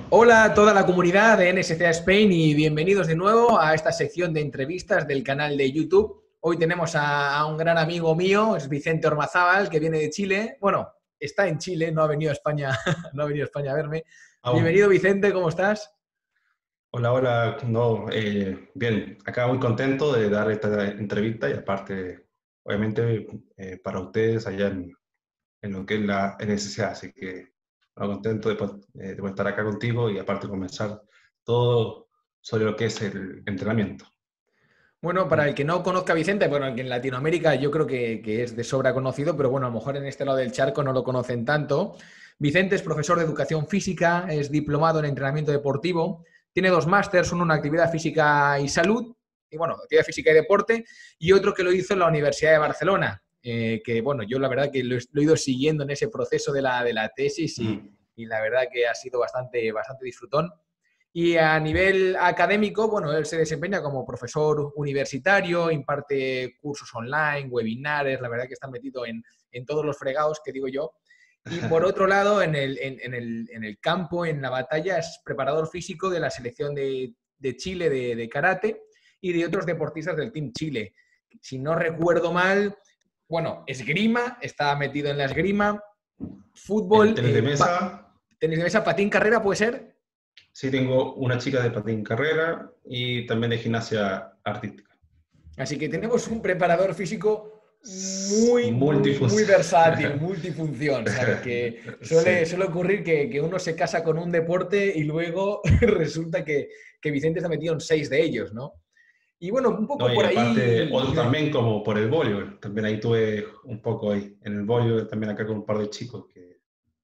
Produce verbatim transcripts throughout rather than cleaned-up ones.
Hola a toda la comunidad de N S C A Spain y bienvenidos de nuevo a esta sección de entrevistas del canal de YouTube. Hoy tenemos a, a un gran amigo mío, es Vicente Ormazábal, que viene de Chile. Bueno, está en Chile, no ha venido a España, no ha venido a España a verme. Bienvenido, Aún. Vicente, ¿cómo estás? Hola, hola. No, eh, bien, acá muy contento de dar esta entrevista y aparte, obviamente, eh, para ustedes allá en, en lo que es la N S C A, así que muy contento de, po- eh, de poder estar acá contigo y aparte comenzar todo sobre lo que es el entrenamiento. Bueno, para el que no conozca a Vicente, bueno, que en Latinoamérica yo creo que, que es de sobra conocido, pero bueno, a lo mejor en este lado del charco no lo conocen tanto. Vicente es profesor de educación física, es diplomado en entrenamiento deportivo, tiene dos másters, uno en actividad física y salud, y bueno, actividad física y deporte, y otro que lo hizo en la Universidad de Barcelona, eh, que bueno, yo la verdad que lo, he lo he ido siguiendo en ese proceso de la, de la tesis y, Ujú. y la verdad que ha sido bastante, bastante disfrutón. Y a nivel académico, bueno, él se desempeña como profesor universitario, imparte cursos online, webinares, la verdad que está metido en, en todos los fregados, que digo yo. Y por otro lado, en el, en, en el, en el campo, en la batalla, es preparador físico de la selección de, de Chile de, de karate y de otros deportistas del Team Chile. Si no recuerdo mal, bueno, esgrima, está metido en la esgrima, El fútbol, tenis de eh, pa- mesa, tenis de mesa, patín, carrera, ¿puede ser? sí tengo una chica de patín carrera y también de gimnasia artística. Así que tenemos un preparador físico muy, muy, Multifunción. muy versátil, multifunción, ¿sabes? Que suele, Sí. suele ocurrir que, que uno se casa con un deporte y luego resulta que, que Vicente se ha metido en seis de ellos, ¿no? Y bueno, un No, poco y por aparte, ahí... otros también como por el voleibol. También ahí tuve un poco ahí, en el voleibol, también acá con un par de chicos que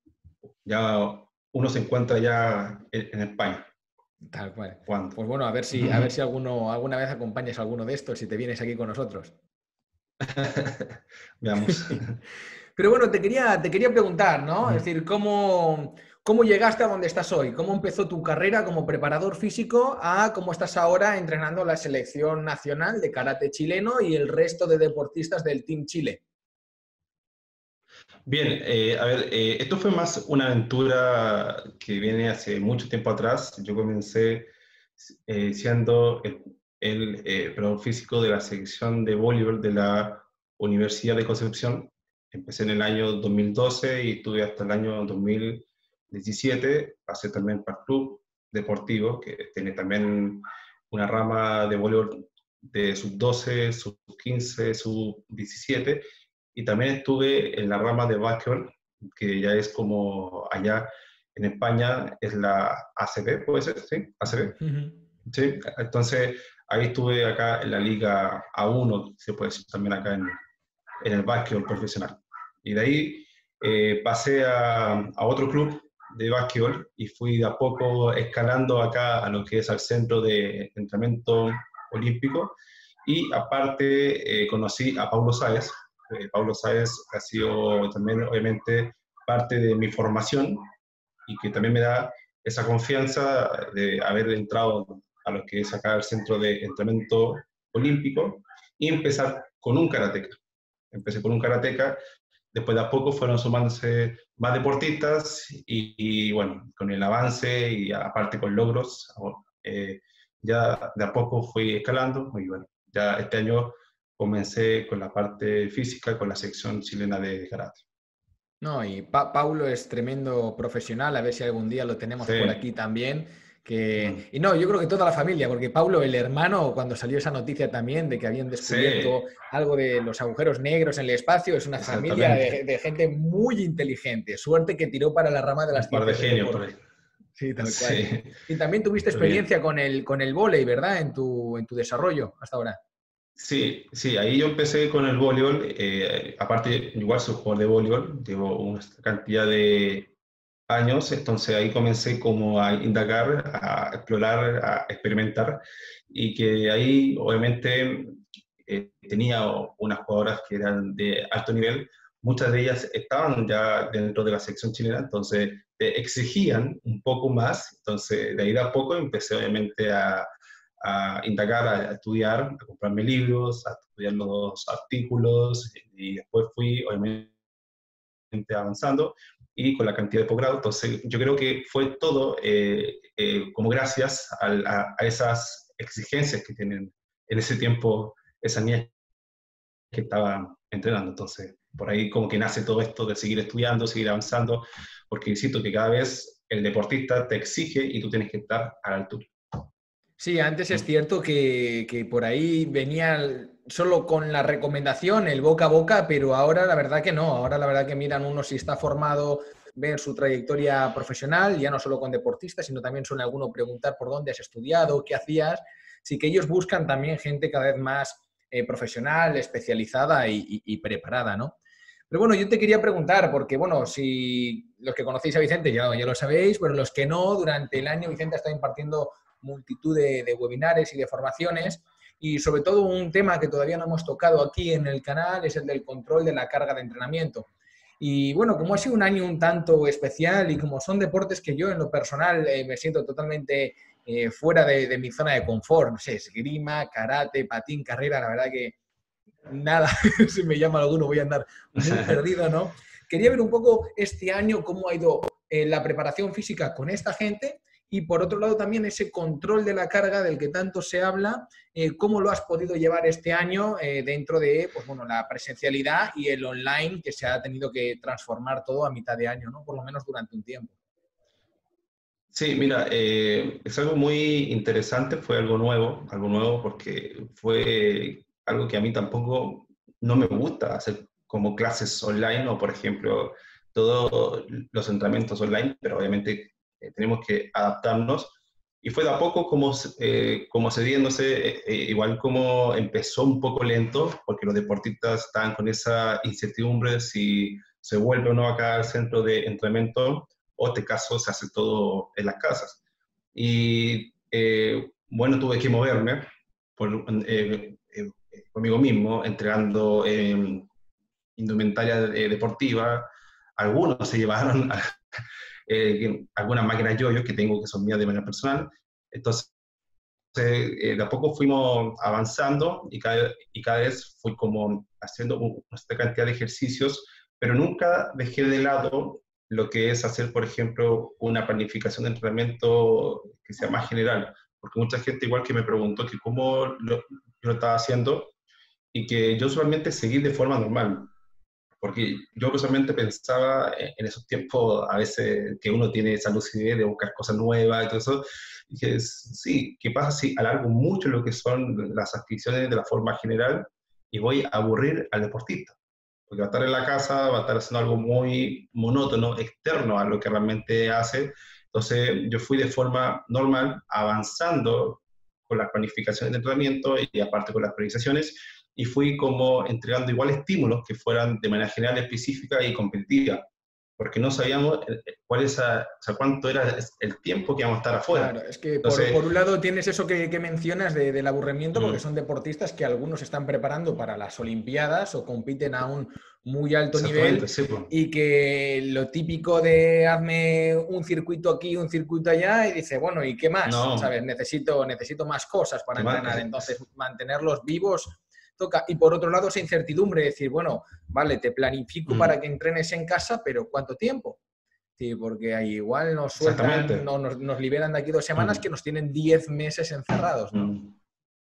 ya uno se encuentra ya en, en España Tal cual. jugando. Pues bueno, a ver si, a ver si alguno, alguna vez acompañas a alguno de estos, si te vienes aquí con nosotros. Veamos. Pero bueno, te quería, te quería preguntar, ¿no? Es Ujú. decir, ¿cómo, ¿cómo llegaste a donde estás hoy? ¿Cómo empezó tu carrera como preparador físico a cómo estás ahora entrenando la selección nacional de karate chileno y el resto de deportistas del Team Chile? Bien, eh, a ver, eh, esto fue más una aventura que viene hace mucho tiempo atrás. Yo comencé eh, siendo el, el eh, preparador físico de la sección de voleibol de la Universidad de Concepción. Empecé en el año dos mil doce y estuve hasta el año dos mil diecisiete. Pasé también para el club deportivo, que tiene también una rama de voleibol de sub doce, sub quince, sub diecisiete y también estuve en la rama de básquetbol, que ya es como allá en España es la A C B, ¿puede ser? ¿Sí? A C B. Ujú. Sí, entonces ahí estuve acá en la Liga A uno, se puede decir también acá en, en el básquetbol profesional. Y de ahí eh, pasé a, a otro club de básquetbol y fui de a poco escalando acá a lo que es al centro de entrenamiento olímpico. Y aparte eh, conocí a Paulo Sáez. Eh, Paulo Sáez ha sido también obviamente parte de mi formación y que también me da esa confianza de haber entrado a lo que es acá el centro de entrenamiento olímpico y empezar con un karateca. Empecé con un karateca, después de a poco fueron sumándose más deportistas y, y bueno, con el avance y aparte con logros, eh, ya de a poco fui escalando y bueno, ya este año comencé con la parte física, con la sección chilena de karate. No, y Pa- Paulo es tremendo profesional, a ver si algún día lo tenemos Sí. por aquí también. Que... Mm. Y no, yo creo que toda la familia, porque Paulo, el hermano, cuando salió esa noticia también de que habían Sí, descubierto algo de los agujeros negros en el espacio, es una familia exactamente. de, de gente muy inteligente. Suerte que tiró para la rama de las Un par de ciencias del genios por ahí. deporte. Sí, tal cual. Sí, Y también tuviste pero bien. experiencia con el, con el vóley, ¿verdad? En tu, en tu desarrollo hasta ahora. Sí, sí, ahí yo empecé con el voleibol. Eh, aparte, igual soy jugador de voleibol, llevo una cantidad de años, entonces ahí comencé como a indagar, a explorar, a experimentar, y que ahí obviamente eh, tenía unas jugadoras que eran de alto nivel, muchas de ellas estaban ya dentro de la sección chilena, entonces te exigían un poco más, entonces de ahí de a poco empecé obviamente a, a indagar, a, estudiar, a comprarme libros, a estudiar los artículos, y después fui obviamente avanzando. y con la cantidad de posgrado. Entonces, yo creo que fue todo eh, eh, como gracias a, a, a esas exigencias que tienen en ese tiempo esas niñas que estaban entrenando. Entonces, por ahí como que nace todo esto de seguir estudiando, seguir avanzando, porque insisto que cada vez el deportista te exige y tú tienes que estar a la altura. Sí, antes es cierto que, que por ahí venía solo con la recomendación, el boca a boca, pero ahora la verdad que no. Ahora la verdad que miran uno si está formado, ven su trayectoria profesional, ya no solo con deportistas, sino también suele alguno preguntar por dónde has estudiado, qué hacías. Sí que ellos buscan también gente cada vez más eh, profesional, especializada y, y, y preparada, ¿no? Pero bueno, yo te quería preguntar, porque bueno, si los que conocéis a Vicente ya, ya lo sabéis, pero los que no, durante el año Vicente ha estado impartiendo multitud de, de webinares y de formaciones, y sobre todo un tema que todavía no hemos tocado aquí en el canal es el del control de la carga de entrenamiento. Y bueno, como ha sido un año un tanto especial y como son deportes que yo en lo personal eh, me siento totalmente eh, fuera de, de mi zona de confort, no sé, esgrima, karate, patín, carrera, la verdad que nada, si me llama alguno voy a andar muy perdido, ¿no? Quería ver un poco este año cómo ha ido eh, la preparación física con esta gente. Y por otro lado también ese control de la carga del que tanto se habla, eh, ¿cómo lo has podido llevar este año eh, dentro de pues, bueno, la presencialidad y el online que se ha tenido que transformar todo a mitad de año, ¿no? Por lo menos durante un tiempo? Sí, mira, eh, es algo muy interesante, fue algo nuevo, algo nuevo porque fue algo que a mí tampoco no me gusta hacer como clases online o, por ejemplo, todos los entrenamientos online, pero obviamente eh, tenemos que adaptarnos. Y fue de a poco como, eh, como cediéndose, eh, eh, igual como empezó un poco lento, porque los deportistas estaban con esa incertidumbre si se vuelve o no acá al centro de entrenamiento, o este caso se hace todo en las casas. Y eh, bueno, tuve que moverme por, eh, eh, conmigo mismo, entregando eh, indumentaria eh, deportiva. Algunos se llevaron eh, algunas máquinas yo-yo que tengo que son mías de manera personal. Entonces, eh, de a poco fuimos avanzando y cada, y cada vez fui como haciendo una cantidad de ejercicios, pero nunca dejé de lado lo que es hacer, por ejemplo, una planificación de entrenamiento que sea más general, porque mucha gente igual que me preguntó que cómo lo, yo lo estaba haciendo y que yo solamente seguí de forma normal, porque yo personalmente pensaba en esos tiempos a veces que uno tiene esa lucidez de buscar cosas nuevas y todo eso, y dije, sí, ¿qué pasa si alargo mucho lo que son las actividades de la forma general y voy a aburrir al deportista? Porque va a estar en la casa, va a estar haciendo algo muy monótono, externo a lo que realmente hace. Entonces yo fui de forma normal, avanzando con las planificaciones de entrenamiento y aparte con las priorizaciones, y fui como entregando igual estímulos que fueran de manera general, específica y competitiva, porque no sabíamos cuál es a, o sea, cuánto era el tiempo que íbamos a estar afuera. Claro, es que por, Entonces, por un lado tienes eso que, que mencionas de, del aburrimiento, porque mm, son deportistas que algunos se están preparando para las Olimpiadas o compiten a un muy alto nivel exactamente, sí, pues. y que lo típico de hazme un circuito aquí, un circuito allá y dice, bueno, ¿y qué más? No, ¿Sabes? Necesito, necesito más cosas para ¿qué más? entrenar, entonces mantenerlos vivos toca. Y por otro lado esa incertidumbre, decir, bueno, vale, te planifico Mm, para que entrenes en casa, pero ¿cuánto tiempo? Sí, porque ahí igual nos sueltan, exactamente. no, nos, nos liberan de aquí dos semanas que Mm, nos tienen diez meses encerrados, ¿no? mm.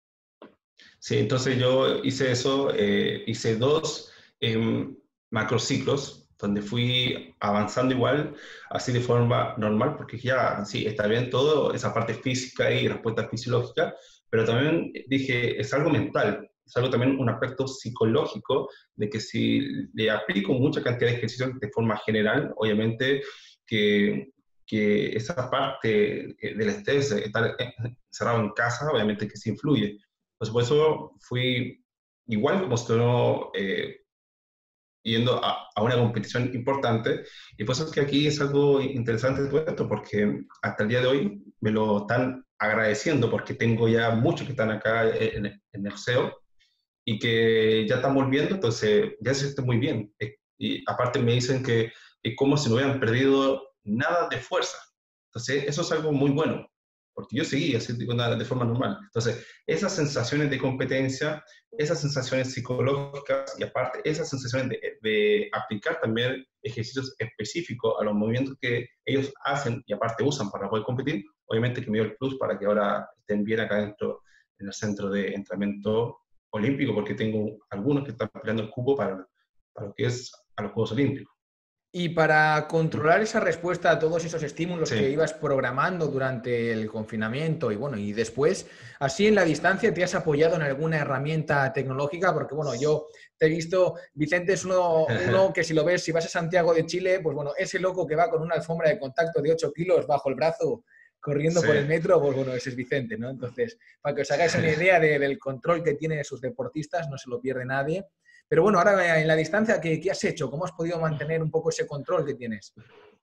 Sí, entonces yo hice eso, eh, hice dos eh, macrociclos donde fui avanzando igual, así de forma normal, porque ya, sí, está bien todo, esa parte física y respuesta fisiológica, pero también dije, es algo mental, es algo también un aspecto psicológico, de que si le aplico mucha cantidad de ejercicios de forma general, obviamente que, que esa parte del estrés, de estar encerrado en casa, obviamente que sí influye. Pues por eso fui igual como estoy eh, yendo a, a, una competición importante, y por eso es que aquí es algo interesante todo esto, porque hasta el día de hoy me lo están agradeciendo, porque tengo ya muchos que están acá en, en el C E O, y que ya están volviendo, entonces ya se siente muy bien. Y aparte me dicen que es como si no hubieran perdido nada de fuerza. Entonces eso es algo muy bueno. porque yo seguía así de, de forma normal. Entonces, esas sensaciones de competencia, esas sensaciones psicológicas y aparte esas sensaciones de, de aplicar también ejercicios específicos a los movimientos que ellos hacen y aparte usan para poder competir, obviamente que me dio el plus para que ahora estén bien acá dentro en el centro de entrenamiento olímpico, porque tengo algunos que están peleando el cupo para, para lo que es a los Juegos Olímpicos. Y para controlar esa respuesta a todos esos estímulos Sí. que ibas programando durante el confinamiento y bueno, y después, así en la distancia, ¿te has apoyado en alguna herramienta tecnológica? Porque bueno, yo te he visto, Vicente es uno, uno que si lo ves, si vas a Santiago de Chile, pues bueno, ese loco que va con una alfombra de contacto de ocho kilos bajo el brazo corriendo Sí. por el metro, pues bueno, ese es Vicente, ¿no? Entonces, para que os hagáis una idea de, del control que tienen sus deportistas, no se lo pierde nadie. Pero bueno, ahora en la distancia, ¿qué, ¿qué has hecho? ¿Cómo has podido mantener un poco ese control que tienes?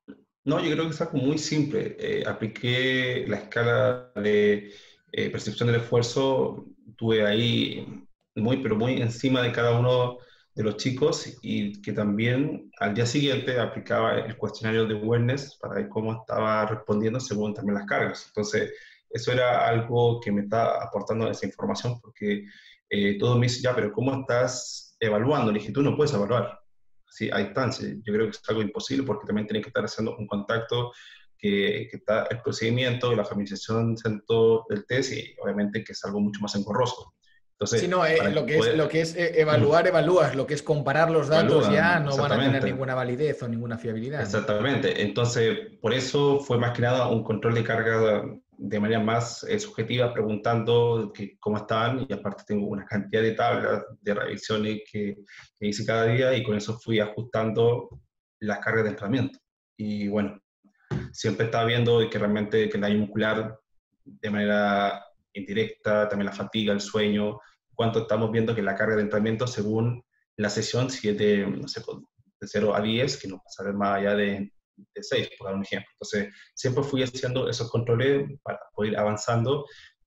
No, yo creo que es algo muy simple. Eh, apliqué la escala de eh, percepción del esfuerzo, tuve ahí muy, pero muy encima de cada uno de los chicos y que también al día siguiente aplicaba el cuestionario de awareness para ver cómo estaba respondiendo según también las cargas. Entonces, eso era algo que me está aportando esa información porque eh, todos me dicen, ya, pero ¿cómo estás evaluando? Le dije, tú no puedes evaluar. Sí, a distancia. Yo creo que es algo imposible porque también tienen que estar haciendo un contacto, que, que está el procedimiento, la familiarización centro del test y obviamente que es algo mucho más engorroso. Entonces, Sí, no, eh, lo, que es, poder, lo que es eh, evaluar, evalúas, lo que es comparar los datos evalúa, ya no van a tener exactamente. ninguna validez o ninguna fiabilidad, ¿no? Exactamente. Entonces, por eso fue más que nada un control de carga de manera más eh, subjetiva, preguntando que, cómo estaban, y aparte tengo una cantidad de tablas de revisiones que, que hice cada día, y con eso fui ajustando las cargas de entrenamiento. Y bueno, siempre estaba viendo que realmente que el daño muscular de manera indirecta, también la fatiga, el sueño, cuánto estamos viendo que la carga de entrenamiento según la sesión, si es de, no sé, de cero a diez, que no pasa a ver más allá de, de seis, por dar un ejemplo. Entonces, siempre fui haciendo esos controles para poder ir avanzando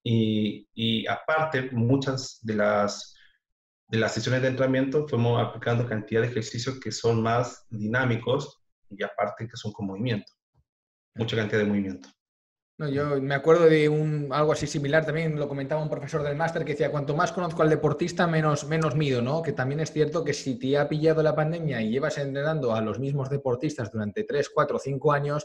y, y aparte, muchas de las, de las sesiones de entrenamiento fuimos aplicando cantidad de ejercicios que son más dinámicos y aparte que son con movimiento, mucha cantidad de movimiento. No, yo me acuerdo de un, algo así similar, también lo comentaba un profesor del máster que decía, cuanto más conozco al deportista, menos, menos mido, ¿no? Que también es cierto que si te ha pillado la pandemia y llevas entrenando a los mismos deportistas durante tres, cuatro, cinco años,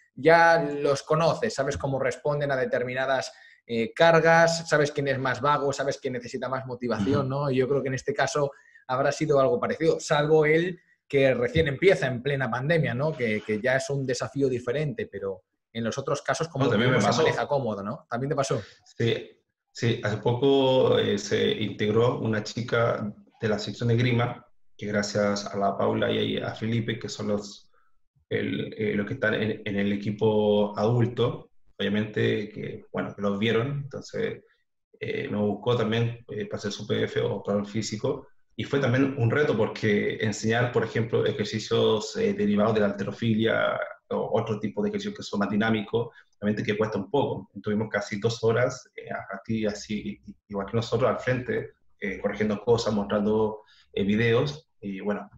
ya los conoces, sabes cómo responden a determinadas eh, cargas, sabes quién es más vago, sabes quién necesita más motivación, ¿no? Y yo creo que en este caso habrá sido algo parecido, salvo él que recién empieza en plena pandemia, ¿no? Que, que ya es un desafío diferente, pero en los otros casos, como No, también me uno se pasó. maneja cómodo, ¿no? ¿También te pasó? Sí, sí, hace poco eh, se integró una chica de la sección de Grima, que gracias a la Paula y a Felipe, que son los, el, eh, los que están en, en el equipo adulto, obviamente que, bueno, que los vieron, entonces eh, me buscó también eh, para hacer su P F o para el físico, y fue también un reto porque enseñar, por ejemplo, ejercicios eh, derivados de la halterofilia o otro tipo de ejercicios que son más dinámicos, obviamente que cuesta un poco. Tuvimos casi dos horas eh, aquí, así, igual que nosotros, al frente, eh, corrigiendo cosas, mostrando eh, videos, y bueno,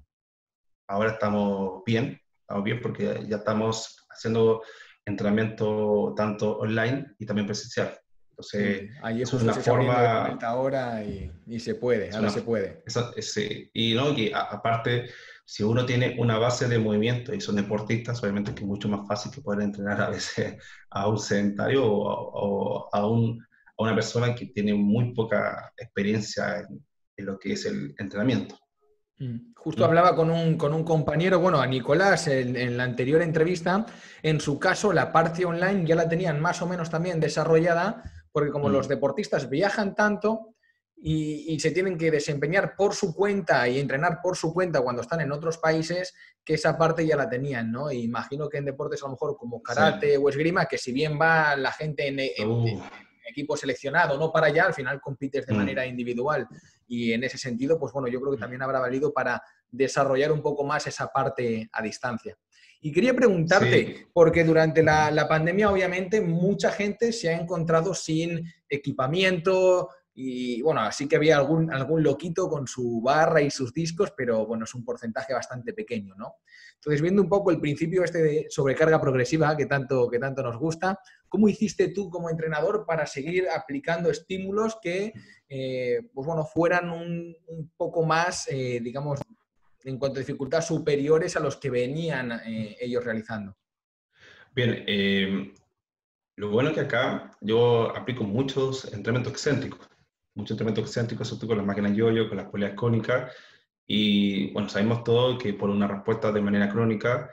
ahora estamos bien, estamos bien porque ya estamos haciendo entrenamiento tanto online y también presencial. Entonces, Sí, allí es justo una estáis abriendo de vuelta forma... ahora y, y se puede, Es ahora una, se puede. esa- ese- y no, y a- aparte, si uno tiene una base de movimiento y son deportistas, obviamente que es mucho más fácil que poder entrenar a veces a un sedentario o, o a, un, a una persona que tiene muy poca experiencia en, en lo que es el entrenamiento. Mm. Justo ¿Mm? hablaba con un, con un compañero, bueno, a Nicolás, en, en la anterior entrevista, en su caso la parte online ya la tenían más o menos también desarrollada, porque como los Mm. deportistas viajan tanto y, y se tienen que desempeñar por su cuenta y entrenar por su cuenta cuando están en otros países, que esa parte ya la tenían, ¿no? Y imagino que en deportes a lo mejor como Sí. karate o esgrima, que si bien va la gente en, en- en Uh, equipo seleccionado, no para allá, al final compites de manera mm. individual. Y en ese sentido, pues bueno, yo creo que también habrá valido para desarrollar un poco más esa parte a distancia. Y quería Sí, preguntarte, porque durante la, la pandemia obviamente mucha gente se ha encontrado sin equipamiento y bueno, sí que había algún, algún loquito con su barra y sus discos, pero bueno, es un porcentaje bastante pequeño, ¿no? Entonces, viendo un poco el principio este de sobrecarga progresiva que tanto, que tanto nos gusta, ¿cómo hiciste tú como entrenador para seguir aplicando estímulos que, eh, pues bueno, fueran un, un poco más, eh, digamos, en cuanto a dificultad, superiores a los que venían eh, ellos realizando? Bien, eh, lo bueno es que acá yo aplico muchos entrenamientos excéntricos, muchos entrenamientos excéntricos, sobre todo con las máquinas yo-yo, con las poleas cónicas, y bueno, sabemos todos que por una respuesta de manera crónica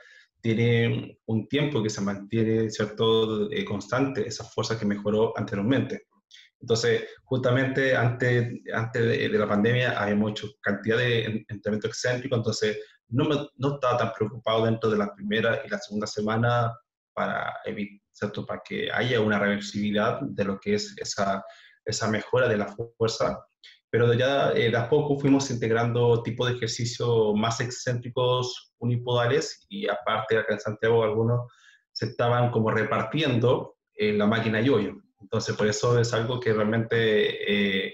tiene un tiempo que se mantiene, ¿cierto?, eh, constante, esa fuerza que mejoró anteriormente. Entonces, justamente antes, antes de, de la pandemia había mucha cantidad de entrenamiento excéntrico, entonces no, me, no estaba tan preocupado dentro de la primera y la segunda semana para evitar, ¿cierto?, para que haya una reversibilidad de lo que es esa, esa mejora de la fuerza. Pero ya eh, de a poco fuimos integrando tipos de ejercicios más excéntricos unipodales y aparte acá en Santiago algunos se estaban como repartiendo en la máquina yo-yo. Entonces por eso es algo que realmente eh,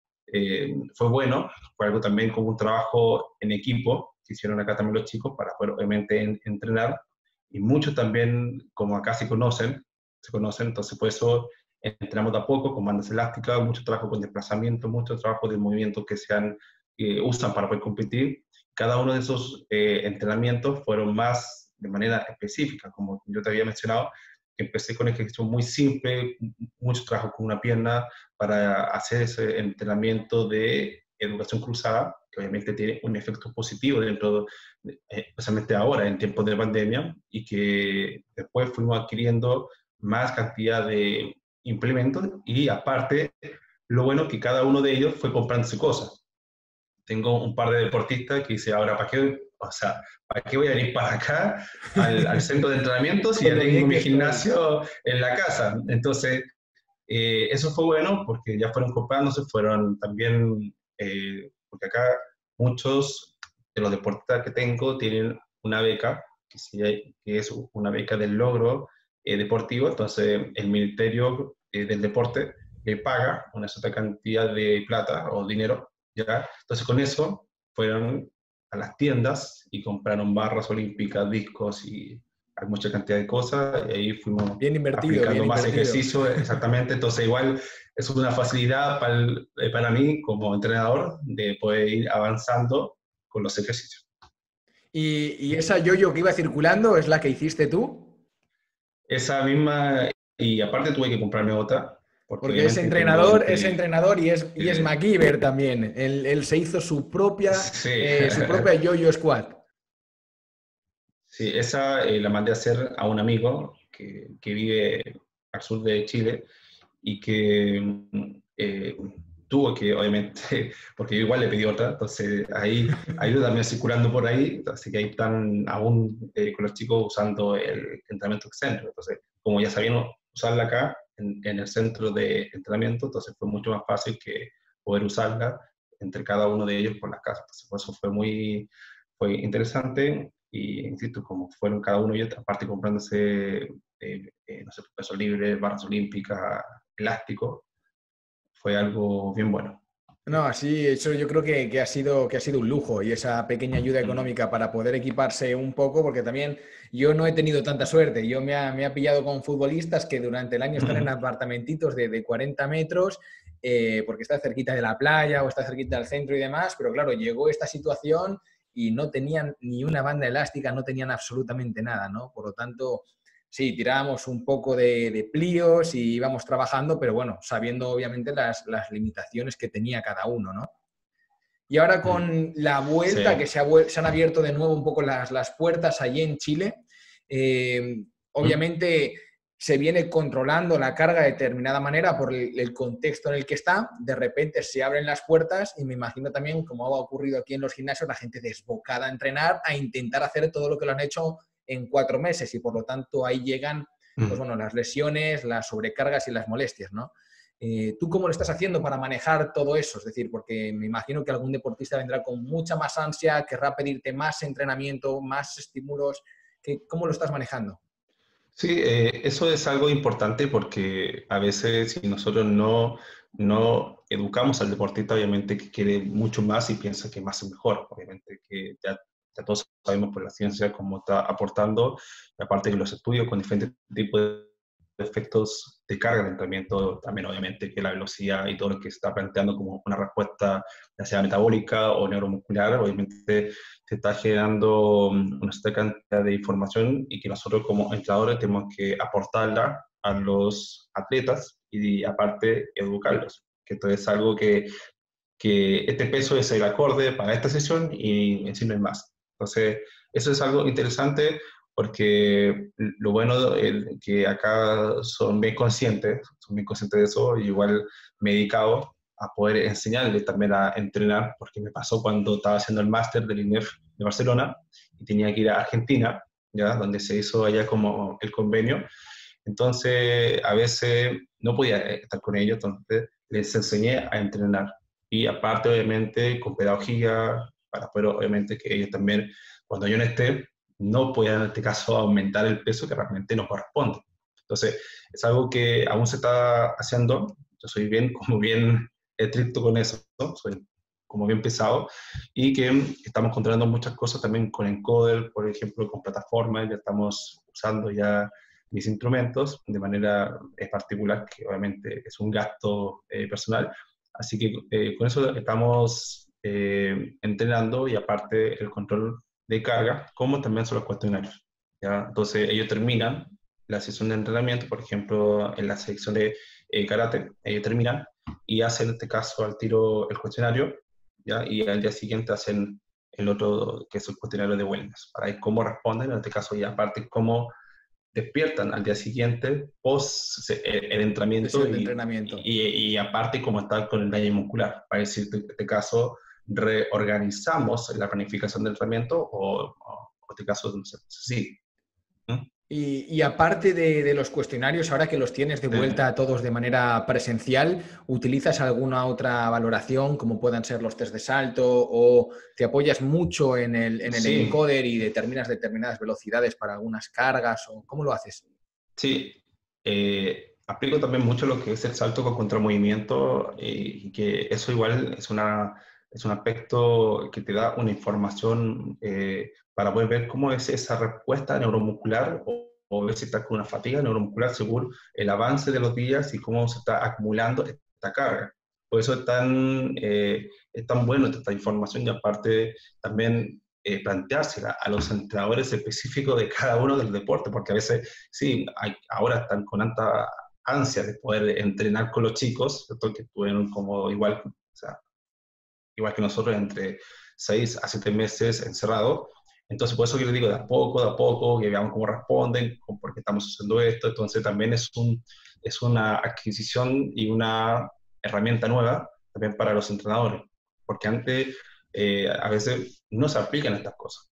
eh, fue bueno, fue algo también como un trabajo en equipo que hicieron acá también los chicos para poder obviamente en, entrenar y muchos también como acá se conocen, se conocen, entonces por eso entrenamos de a poco con bandas elásticas, mucho trabajo con desplazamiento, mucho trabajo de movimientos que se han, eh, usan para poder competir. Cada uno de esos eh, entrenamientos fueron más de manera específica, como yo te había mencionado, que empecé con ejercicio muy simple, mucho trabajo con una pierna para hacer ese entrenamiento de educación cruzada, que obviamente tiene un efecto positivo dentro, de, especialmente ahora en tiempos de pandemia, y que después fuimos adquiriendo más cantidad de implementos y aparte, lo bueno es que cada uno de ellos fue comprándose cosas. Tengo un par de deportistas que dice, ahora, ¿para qué, o sea, ¿para qué voy a venir para acá al, al centro de entrenamiento si ya tengo mi gimnasio en la casa? Entonces, eh, eso fue bueno porque ya fueron comprándose, fueron también, eh, porque acá muchos de los deportistas que tengo tienen una beca, que, sí hay, que es una beca del logro eh, deportivo, entonces el Ministerio eh, del Deporte le paga una cierta cantidad de plata o dinero, ¿ya? Entonces con eso fueron a las tiendas y compraron barras olímpicas, discos y hay mucha cantidad de cosas y ahí fuimos bien invertido, aplicando bien más invertido. ejercicio, exactamente, entonces igual es una facilidad para, el, para mí como entrenador de poder ir avanzando con los ejercicios. ¿Y, y esa yo-yo que iba circulando es la que hiciste tú? Esa misma, y aparte tuve que comprarme otra, porque, porque es entrenador, es entrenador y es, y es eh, MacGyver también. Él, él se hizo su propia, sí, eh, su propia yo-yo squad. sí, esa eh, la mandé a hacer a un amigo que, que vive al sur de Chile y que eh, tuvo que, obviamente, porque yo igual le pedí otra, entonces ahí ha ido también circulando por ahí, así que ahí están aún eh, con los chicos usando el entrenamiento excéntrico. Entonces, como ya sabían usarla acá, en, en el centro de entrenamiento, entonces fue mucho más fácil que poder usarla entre cada uno de ellos por las casas. Entonces, por eso fue muy fue interesante y, insisto, como fueron cada uno de ellos, aparte comprándose, eh, eh, no sé, peso libre, barras olímpicas, elástico, fue algo bien bueno. No, sí, eso yo creo que, que, ha sido, que ha sido un lujo y esa pequeña ayuda Mm. económica para poder equiparse un poco, porque también yo no he tenido tanta suerte. Yo me ha, me ha pillado con futbolistas que durante el año están en apartamentitos de, de cuarenta metros, eh, porque está cerquita de la playa o está cerquita del centro y demás, pero claro, llegó esta situación y no tenían ni una banda elástica, no tenían absolutamente nada, ¿no? Por lo tanto, sí, tirábamos un poco de, de plíos y íbamos trabajando, pero bueno, sabiendo obviamente las, las limitaciones que tenía cada uno, ¿no? Y ahora con la vuelta, Sí. que se, ha, se han abierto de nuevo un poco las, las puertas allí en Chile, eh, obviamente se viene controlando la carga de determinada manera por el, el contexto en el que está, de repente se abren las puertas y me imagino también, como ha ocurrido aquí en los gimnasios, la gente desbocada a entrenar, a intentar hacer todo lo que lo han hecho en cuatro meses y por lo tanto ahí llegan pues, bueno, las lesiones, las sobrecargas y las molestias, ¿no? Eh, ¿Tú cómo lo estás haciendo para manejar todo eso? Es decir, porque me imagino que algún deportista vendrá con mucha más ansia, querrá pedirte más entrenamiento, más estímulos. ¿Cómo lo estás manejando? Sí, eh, eso es algo importante porque a veces si nosotros no, no educamos al deportista, obviamente, que quiere mucho más y piensa que más es mejor. Obviamente que ya, ya todos sabemos por la ciencia cómo está aportando, y aparte que los estudios con diferentes tipos de efectos de carga de entrenamiento, también obviamente que la velocidad y todo lo que se está planteando como una respuesta, ya sea metabólica o neuromuscular, obviamente se está generando una cierta cantidad de información y que nosotros como entrenadores tenemos que aportarla a los atletas y aparte educarlos, que esto es algo que, que este peso es el acorde para esta sesión y en sí no hay más. Entonces, eso es algo interesante porque lo bueno es que acá son bien conscientes, son bien conscientes de eso, y igual me he dedicado a poder enseñarles también a entrenar, porque me pasó cuando estaba haciendo el máster del I N E F de Barcelona y tenía que ir a Argentina, ¿ya? Donde se hizo allá como el convenio. Entonces, a veces no podía estar con ellos, entonces les enseñé a entrenar. Y aparte, obviamente, con pedagogía, para poder, obviamente, que ellos también, cuando yo no esté, no puedan, en este caso, aumentar el peso que realmente no corresponde. Entonces, es algo que aún se está haciendo. Yo soy bien, como bien estricto con eso, ¿no? Soy como bien pesado, y que estamos controlando muchas cosas también con Encoder, por ejemplo, con plataformas, ya estamos usando ya mis instrumentos de manera eh, particular, que obviamente es un gasto eh, personal. Así que eh, con eso estamos eh, entrenando, y aparte el control de carga, como también son los cuestionarios, ¿ya? Entonces ellos terminan la sesión de entrenamiento, por ejemplo, en la sección de eh, karate, ellos terminan y hacen en este caso al tiro el cuestionario, ¿ya? Y al día siguiente hacen el otro, que es el cuestionario de wellness, para ver cómo responden, en este caso, y aparte cómo despiertan al día siguiente, post el, el entrenamiento, Sesión de y, entrenamiento. y, y, aparte cómo estar con el daño muscular. Para decir, en este caso, reorganizamos la planificación del entrenamiento o, o en este caso, no sé, sí. ¿Mm? Y, y aparte de, de los cuestionarios, ahora que los tienes de Sí. vuelta a todos de manera presencial, ¿utilizas alguna otra valoración, como puedan ser los test de salto, o te apoyas mucho en el, en el Sí, encoder y determinas determinadas velocidades para algunas cargas? ¿O cómo lo haces? sí. Eh, aplico también mucho lo que es el salto con contramovimiento, eh, y que eso igual es, una, es un aspecto que te da una información eh, para poder ver cómo es esa respuesta neuromuscular, o, o ver si está con una fatiga neuromuscular según el avance de los días y cómo se está acumulando esta carga. Por eso es tan, eh, es tan bueno esta información, y aparte también eh, planteársela a los entrenadores específicos de cada uno del deporte, porque a veces, sí, hay, ahora están con tanta ansia de poder entrenar con los chicos, ¿cierto? Que tuvieron como igual, o sea, igual que nosotros, entre seis a siete meses encerrados. Entonces, por eso yo les digo, de a poco, de a poco, que veamos cómo responden, por qué estamos haciendo esto. Entonces, también es, un, es una adquisición y una herramienta nueva también para los entrenadores, porque antes eh, a veces no se aplican estas cosas.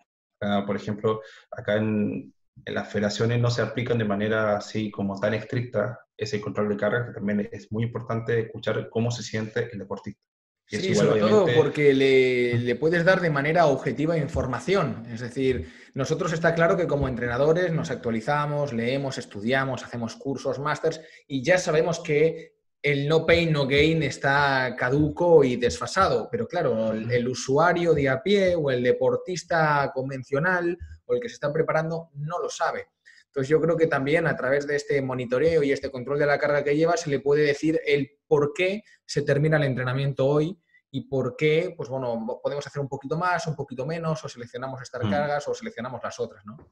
Uh, por ejemplo, acá en, en las federaciones no se aplican de manera así como tan estricta ese control de carga, que también es muy importante escuchar cómo se siente el deportista. Y eso Sí, igual, sobre todo obviamente. porque le, le, puedes dar de manera objetiva información. Es decir, nosotros está claro que como entrenadores nos actualizamos, leemos, estudiamos, hacemos cursos, másters, y ya sabemos que el no pain, no gain está caduco y desfasado. Pero claro, el, el usuario de a pie o el deportista convencional o el que se está preparando no lo sabe. Entonces yo creo que también a través de este monitoreo y este control de la carga que lleva se le puede decir el por qué se termina el entrenamiento hoy y por qué, pues bueno, podemos hacer un poquito más, un poquito menos, o seleccionamos estas cargas o seleccionamos las otras, ¿no?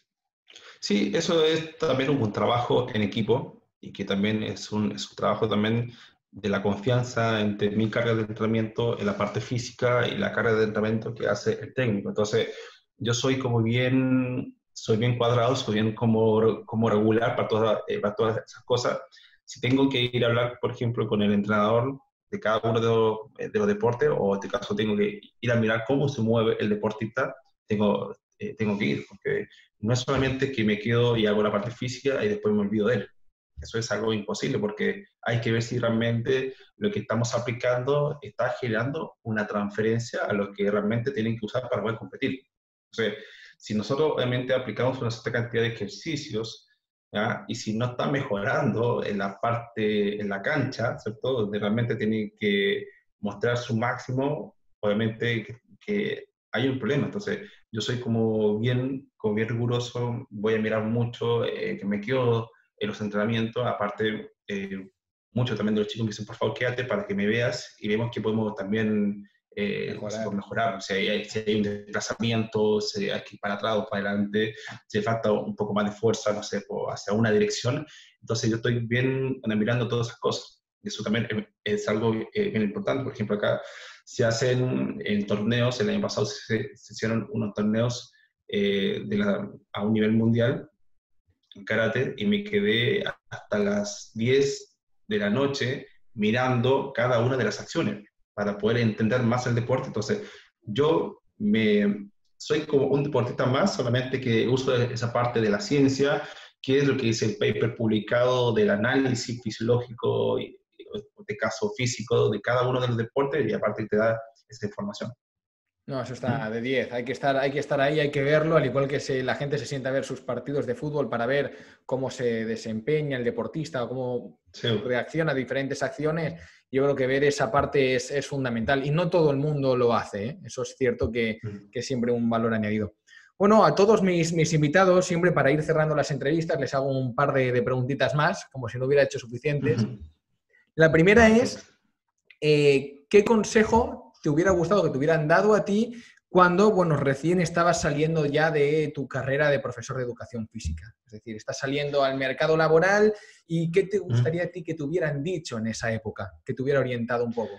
Sí, eso es también un trabajo en equipo, y que también es un, es un trabajo también de la confianza entre mi carga de entrenamiento en la parte física y la carga de entrenamiento que hace el técnico. Entonces, yo soy como bien, soy bien cuadrado, soy bien como, como regular para todas, eh, para todas esas cosas. Si tengo que ir a hablar, por ejemplo, con el entrenador de cada uno de los, de los deportes, o en este caso tengo que ir a mirar cómo se mueve el deportista, tengo, eh, tengo que ir, porque no es solamente que me quedo y hago la parte física y después me olvido de él. Eso es algo imposible, porque hay que ver si realmente lo que estamos aplicando está generando una transferencia a lo que realmente tienen que usar para poder competir. Entonces, si nosotros obviamente aplicamos una cierta cantidad de ejercicios ¿ya? Y si no está mejorando en la parte, en la cancha, ¿cierto? Donde realmente tiene que mostrar su máximo, obviamente que, que hay un problema. Entonces, yo soy como bien, como bien riguroso, voy a mirar mucho, eh, que me quedo en los entrenamientos, aparte, eh, mucho también de los chicos me dicen, por favor, quédate para que me veas y vemos que podemos también eh, no sé, por Mejorar. mejorar. Si hay, si hay un desplazamiento, si hay que ir para atrás o para adelante, si falta un poco más de fuerza, no sé, por, hacia una dirección. Entonces yo estoy bien mirando todas esas cosas. Y eso también es algo eh, bien importante. Por ejemplo, acá se hacen en torneos, el año pasado se, se hicieron unos torneos eh, de la, a un nivel mundial en karate y me quedé hasta las diez de la noche mirando cada una de las acciones para poder entender más el deporte. Entonces, yo me, soy como un deportista más, solamente que uso esa parte de la ciencia, que es lo que dice el paper publicado del análisis fisiológico y de caso físico de cada uno de los deportes y aparte te da esa información. No, eso está de diez. Hay que estar, hay que estar ahí, hay que verlo, al igual que se, la gente se sienta a ver sus partidos de fútbol para ver cómo se desempeña el deportista o cómo sí. reacciona a diferentes acciones. Yo creo que ver esa parte es, es fundamental y no todo el mundo lo hace, ¿eh? Eso es cierto que, que es siempre un valor añadido. Bueno, a todos mis, mis invitados, siempre para ir cerrando las entrevistas, les hago un par de, de preguntitas más, como si no hubiera hecho suficientes. Uh-huh. La primera es, eh, ¿qué consejo te hubiera gustado que te hubieran dado a ti cuando, bueno, recién estabas saliendo ya de tu carrera de profesor de educación física? Es decir, estás saliendo al mercado laboral y ¿qué te gustaría a ti que te hubieran dicho en esa época? Que te hubiera orientado un poco.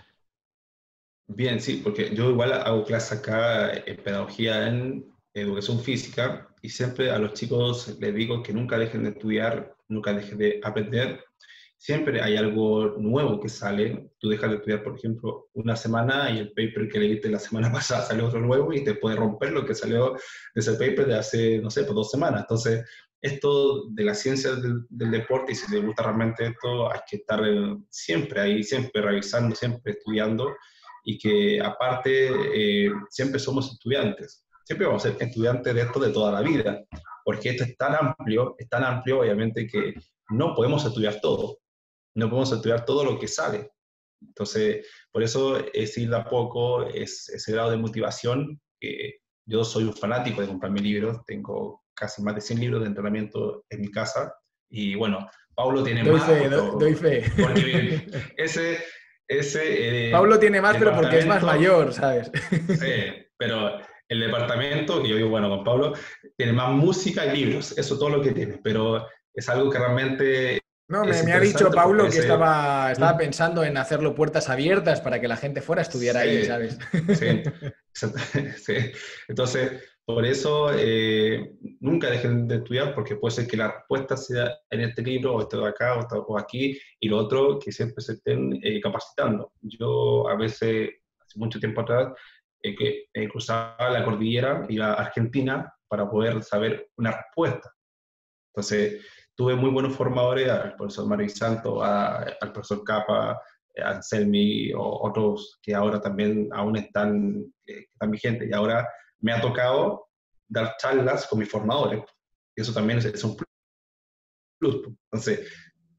Bien, sí, porque yo igual hago clase acá en pedagogía en educación física y siempre a los chicos les digo que nunca dejen de estudiar, nunca dejen de aprender. Siempre hay algo nuevo que sale. Tú dejas de estudiar, por ejemplo, una semana y el paper que leíste la semana pasada sale otro nuevo y te puede romper lo que salió de ese paper de hace, no sé, por dos semanas. Entonces, esto de la ciencia del, del deporte, y si te gusta realmente esto, hay que estar siempre ahí, siempre revisando, siempre estudiando y que aparte eh, siempre somos estudiantes. Siempre vamos a ser estudiantes de esto de toda la vida, porque esto es tan amplio, es tan amplio obviamente que no podemos estudiar todo. No podemos estudiar todo lo que sale. Entonces, por eso es ir de a poco, es ese grado de motivación. Que yo soy un fanático de comprarme libros, tengo casi más de cien libros de entrenamiento en mi casa. Y bueno, Paulo tiene doy más. Fe, porque, doy fe. Porque ese... ese eh, Paulo tiene más, pero porque es más mayor, ¿sabes? Sí, pero el departamento, que yo digo, bueno, con Pablo, tiene más música y libros, eso es todo lo que tiene, pero es algo que realmente... No, me, me ha dicho Paulo que ese... estaba, estaba ¿Mm? pensando en hacerlo puertas abiertas para que la gente fuera a estudiar sí, ahí, ¿sabes? Sí, sí. Entonces, por eso eh, nunca dejen de estudiar, porque puede ser que la respuesta sea en este libro, o esto de acá, o, esto, o aquí, y lo otro, que siempre se estén eh, capacitando. Yo a veces, hace mucho tiempo atrás, eh, que eh, cruzaba la cordillera, iba a Argentina para poder saber una respuesta. Entonces, tuve muy buenos formadores, al profesor Mario Santo, a, al profesor Capa, a Anselmi, o otros que ahora también aún están, eh, están vigentes. Y ahora me ha tocado dar charlas con mis formadores. Y eso también es, es un plus. Entonces,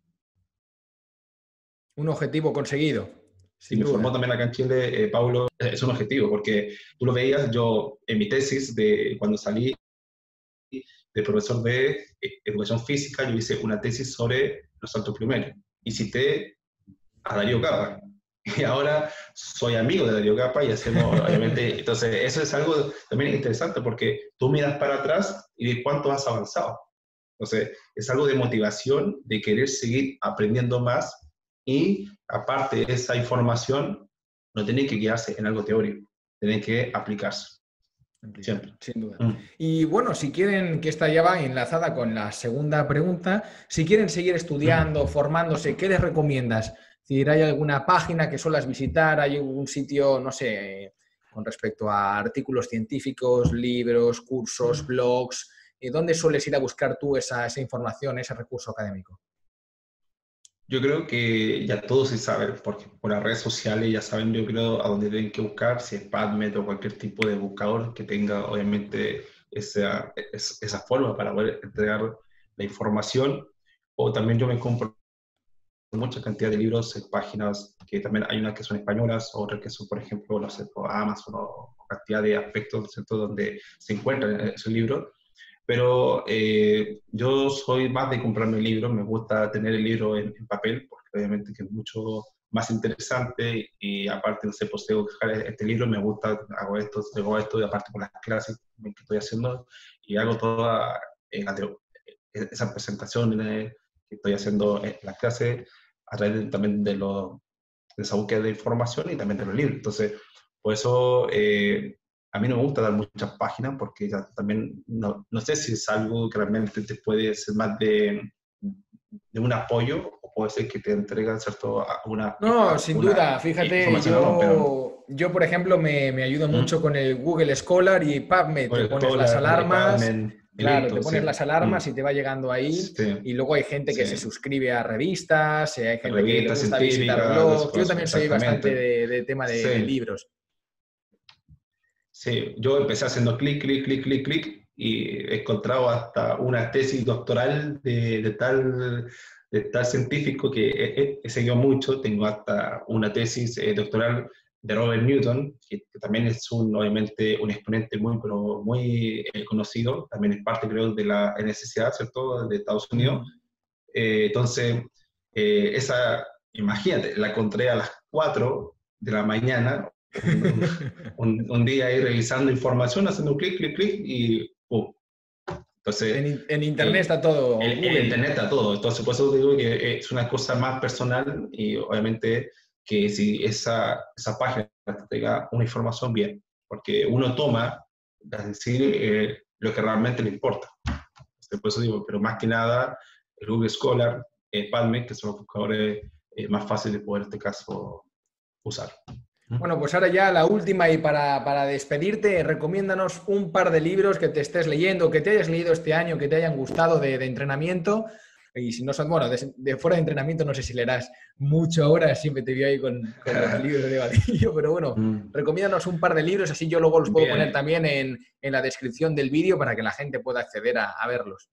un objetivo conseguido. Y me formó también acá en Chile, eh, Paulo, es un objetivo, porque tú lo veías, yo en mi tesis, de cuando salí de profesor de educación física, yo hice una tesis sobre los saltos plumerios y cité a Darío Capa. Y ahora soy amigo de Darío Capa y hacemos, obviamente, entonces eso es algo también interesante porque tú miras para atrás y ves cuánto has avanzado. Entonces es algo de motivación, de querer seguir aprendiendo más y aparte de esa información no tiene que quedarse en algo teórico, tiene que aplicarse. Siempre. Sin duda. Mm. Y bueno, si quieren, que esta ya va enlazada con la segunda pregunta, si quieren seguir estudiando, mm. formándose, ¿qué les recomiendas? Es decir, ¿hay alguna página que suelas visitar? ¿Hay algún sitio, no sé, con respecto a artículos científicos, libros, cursos, mm. blogs? ¿Dónde sueles ir a buscar tú esa, esa información, ese recurso académico? Yo creo que ya todos se saben, porque por las redes sociales ya saben, yo creo, a dónde tienen que buscar, si es PubMed o cualquier tipo de buscador que tenga, obviamente, esa, esa forma para poder entregar la información, o también yo me compro mucha cantidad de libros en páginas que también hay unas que son españolas, otras que son, por ejemplo, no sé, por Amazon o, o cantidad de aspectos, ¿cierto?, donde se encuentran esos libros. Pero eh, yo soy más de comprarme libros, me gusta tener el libro en, en papel, porque obviamente que es mucho más interesante y aparte, no sé, pues tengo que dejar este libro, me gusta, hago esto, hago esto y aparte con las clases que estoy haciendo y hago toda eh, la, esa presentación eh, que estoy haciendo en las clases a través de, también de, lo, de esa búsqueda de información y también de los libros. Entonces, por eso eh, a mí no me gusta dar muchas páginas porque ya también no, no sé si es algo que realmente te puede ser más de, de un apoyo o puede ser que te entregan, ¿cierto?, a una, No, a sin una duda. Fíjate, información, no, pero yo, yo por ejemplo, me, me ayudo mucho ¿Mm? con el Google Scholar y PubMed. Te Bueno, pones todo las la, de alarmas, Padmen y claro, te listo, pones sí. las alarmas Mm. y te va llegando ahí. Sí, Y luego hay gente que se sí. suscribe a revistas, eh, hay gente que le Revistas gusta visitar científicas, de esas blogs. Yo cosas, también soy bastante exactamente. de, de tema de, de Sí, libros. sí. Yo empecé haciendo clic, clic, clic, clic, clic y he encontrado hasta una tesis doctoral de, de tal, de tal científico que he, he- he seguido mucho. Tengo hasta una tesis eh, doctoral de Robert Newton, que, que también es un, obviamente un exponente muy, pero muy eh, conocido. También es parte, creo, de la N S C A, ¿cierto?, de Estados Unidos. Mm. Eh, entonces, eh, esa, imagínate, la encontré a las cuatro de la mañana, un, un, un día ahí revisando información, haciendo clic, clic, clic y ¡pum! Entonces, En, in- en internet eh, está todo, el, el Google. Internet está todo. Entonces, por eso digo que es una cosa más personal y obviamente que si esa, esa página te tenga una información bien, porque uno toma, es decir, eh, lo que realmente le importa. Entonces, por eso digo, pero más que nada, el Google Scholar, eh, PubMed, que son los buscadores eh, más fáciles de poder, en este caso, usar. Bueno, pues ahora ya la última y para, para despedirte, recomiéndanos un par de libros que te estés leyendo, que te hayas leído este año, que te hayan gustado de, de entrenamiento. Y si no son, bueno, de, de fuera de entrenamiento no sé si leerás mucho ahora, siempre te veo ahí con, con los libros de Vadillo, pero bueno, Mm, recomiéndanos un par de libros, así yo luego los puedo poner bien. también en, en la descripción del vídeo para que la gente pueda acceder a, a verlos.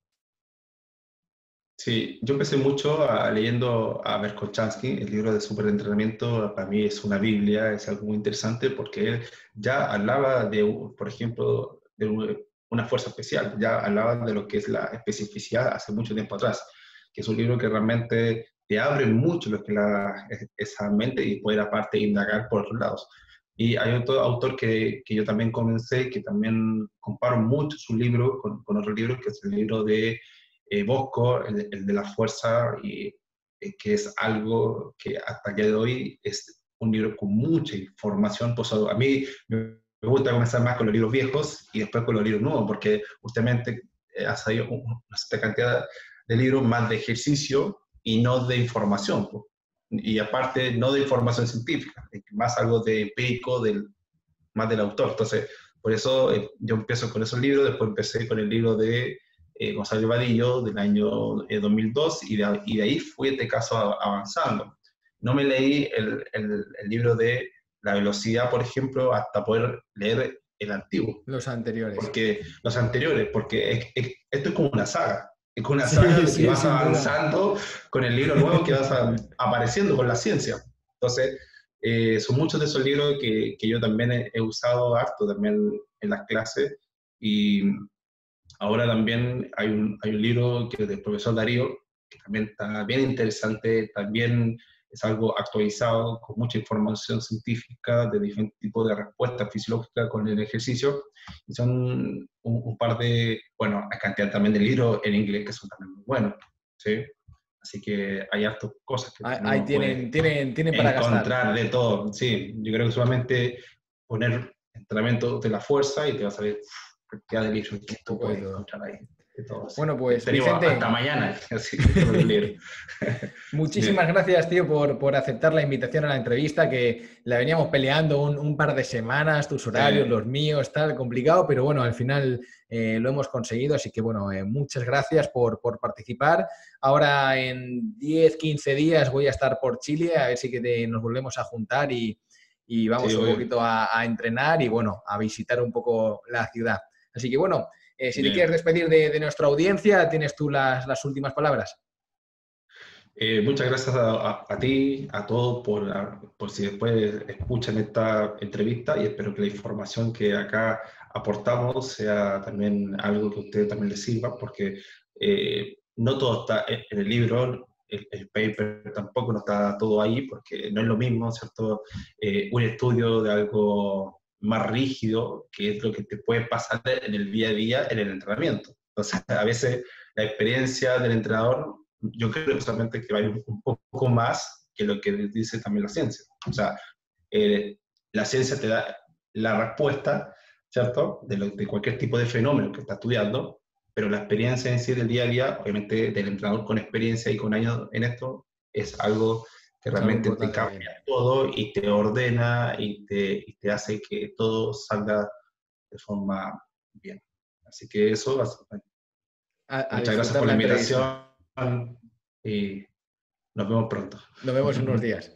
Sí, yo empecé mucho a- leyendo a Berkochanski, el libro de superentrenamiento, para mí es una Biblia, es algo muy interesante porque él ya hablaba de, un- por ejemplo, de un- una fuerza especial, ya hablaba de lo que es la especificidad hace mucho tiempo atrás, que es un libro que realmente te abre mucho lo que es la, es- esa mente y poder aparte indagar por otros lados. Y hay otro autor que, que yo también comencé, que también comparo mucho su libro con, con otro libro, que es el libro de eh, Bosco, el, el, de la fuerza, y eh, que es algo que hasta el día de hoy es un libro con mucha información. Pues a mí me gusta comenzar más con los libros viejos y después con los libros nuevos, porque justamente eh, ha salido una cierta cantidad de libros más de ejercicio y no de información. Pues. Y aparte, no de información científica, más algo de empírico, del, más del autor. Entonces, por eso eh, yo empiezo con esos libros, después empecé con el libro de eh, Gonzalo Vadillo del año eh, dos mil dos y de, y de ahí fui este caso avanzando. No me leí el, el, el libro de la velocidad, por ejemplo, hasta poder leer el antiguo, Los anteriores. porque los anteriores, porque es, es, esto es como una saga. Es como una saga Sí, de que sí, vas sin duda. avanzando con el libro nuevo que vas a, apareciendo con la ciencia. Entonces, eh, son muchos de esos libros que, que yo también he, he usado harto también en las clases y ahora también hay un, hay un libro que es del profesor Darío, que también está bien interesante, también es algo actualizado, con mucha información científica de diferentes tipos de respuestas fisiológicas con el ejercicio. Y son un, un par de, bueno, hay cantidad también de libros en inglés que son también muy buenos, ¿sí? Así que hay hartas cosas que Ahí, ahí uno tienen, puede tienen, tienen para gastar. encontrar de todo, sí. Yo creo que solamente poner entrenamiento de la fuerza y te vas a ver cantidad de libros que Un tú poco de puedes todo. encontrar ahí, de todo, sí. Bueno, pues Tenemos hasta Vicente, mañana, así que con los libros. muchísimas Bien. gracias, tío, por, por aceptar la invitación a la entrevista, que la veníamos peleando un, un par de semanas, tus horarios, Sí. los míos, tal, complicado, pero bueno, al final eh, lo hemos conseguido, así que bueno, eh, muchas gracias por, por participar. Ahora en diez, quince días voy a estar por Chile, a ver si que te, nos volvemos a juntar y, y Sí, vamos un obvio. poquito a, a entrenar y bueno, a visitar un poco la ciudad. Así que bueno, Eh, si te quieres despedir de, de nuestra audiencia, tienes tú las, las últimas palabras. Eh, muchas gracias a, a, a ti, a todos, por, a, por si después escuchan esta entrevista, y espero que la información que acá aportamos sea también algo que a ustedes también les sirva, porque eh, no todo está en, en el libro, el, el paper tampoco no está todo ahí, porque no es lo mismo, ¿cierto? Eh, un estudio de algo más rígido, que es lo que te puede pasar en el día a día en el entrenamiento. Entonces, a veces la experiencia del entrenador, yo creo personalmente que va a ir un poco más que lo que dice también la ciencia. O sea, eh, la ciencia te da la respuesta, ¿cierto?, de, lo, de cualquier tipo de fenómeno que está estudiando, pero la experiencia en sí del día a día, obviamente del entrenador con experiencia y con años en esto, es algo que realmente te cambia todo y te ordena y te, y te hace que todo salga de forma bien. Así que eso, a, a muchas gracias por la, la invitación y nos vemos pronto. Nos vemos en unos días.